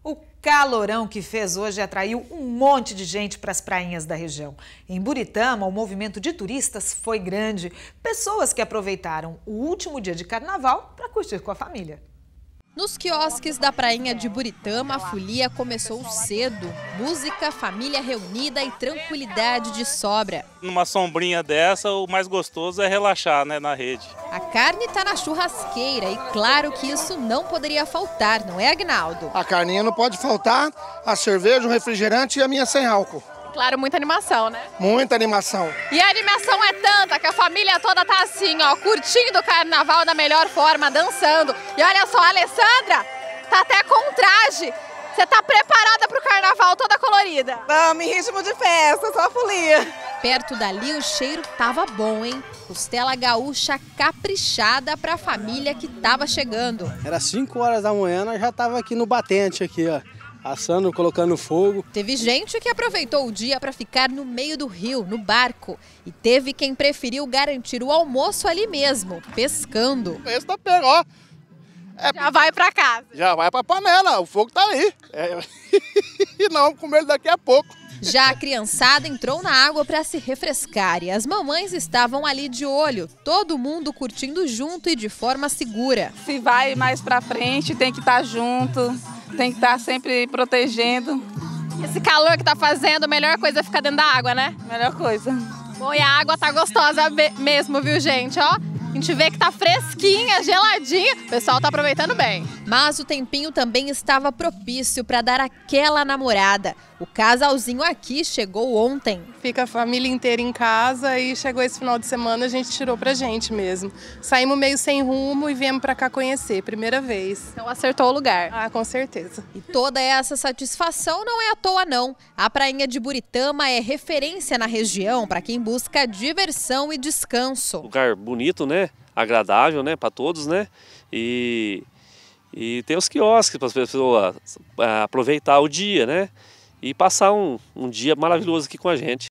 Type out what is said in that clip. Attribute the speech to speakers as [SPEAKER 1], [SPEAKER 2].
[SPEAKER 1] O calorão que fez hoje atraiu um monte de gente para as prainhas da região. Em Buritama, o movimento de turistas foi grande. Pessoas que aproveitaram o último dia de carnaval para curtir com a família.
[SPEAKER 2] Nos quiosques da prainha de Buritama, a folia começou cedo. Música, família reunida e tranquilidade de sobra.
[SPEAKER 3] Numa sombrinha dessa, o mais gostoso é relaxar, né, na rede.
[SPEAKER 2] A carne está na churrasqueira e claro que isso não poderia faltar, não é, Agnaldo?
[SPEAKER 4] A carninha não pode faltar, a cerveja, o refrigerante e a minha sem álcool.
[SPEAKER 5] Claro, muita animação, né?
[SPEAKER 4] Muita animação.
[SPEAKER 5] E a animação é tanta que a família toda tá assim, ó, curtindo o carnaval da melhor forma, dançando. E olha só, a Alessandra tá até com traje. Você tá preparada pro carnaval toda colorida?
[SPEAKER 6] Vamos, em ritmo de festa, só folia.
[SPEAKER 2] Perto dali o cheiro tava bom, hein? Costela gaúcha caprichada pra família que tava chegando.
[SPEAKER 7] Era 5 horas da manhã, nós já tava aqui no batente aqui, ó. Assando, colocando fogo.
[SPEAKER 2] Teve gente que aproveitou o dia para ficar no meio do rio, no barco. E teve quem preferiu garantir o almoço ali mesmo, pescando.
[SPEAKER 4] Esse tá pego, ó.
[SPEAKER 5] Já vai pra casa.
[SPEAKER 4] Já vai pra panela, o fogo tá aí. E não, vamos comer ele daqui a pouco.
[SPEAKER 2] Já a criançada entrou na água para se refrescar e as mamães estavam ali de olho. Todo mundo curtindo junto e de forma segura.
[SPEAKER 6] Se vai mais pra frente, tem que estar junto, tem que estar sempre protegendo.
[SPEAKER 5] Esse calor que tá fazendo, a melhor coisa é ficar dentro da água, né?
[SPEAKER 6] Melhor coisa.
[SPEAKER 5] Bom, e a água tá gostosa mesmo, viu, gente? Ó, a gente vê que tá fresquinha, geladinha. O pessoal tá aproveitando bem.
[SPEAKER 2] Mas o tempinho também estava propício para dar aquela namorada. O casalzinho aqui chegou ontem.
[SPEAKER 8] Fica a família inteira em casa e chegou esse final de semana, a gente tirou pra gente mesmo. Saímos meio sem rumo e viemos pra cá conhecer, primeira vez.
[SPEAKER 5] Então acertou o lugar.
[SPEAKER 8] Ah, com certeza.
[SPEAKER 2] E toda essa satisfação não é à toa não. A prainha de Buritama é referência na região para quem busca diversão e descanso.
[SPEAKER 9] Lugar bonito, né? Agradável, né? Para todos, né? E tem os quiosques para as pessoas aproveitar o dia, né? E passar um dia maravilhoso aqui com a gente.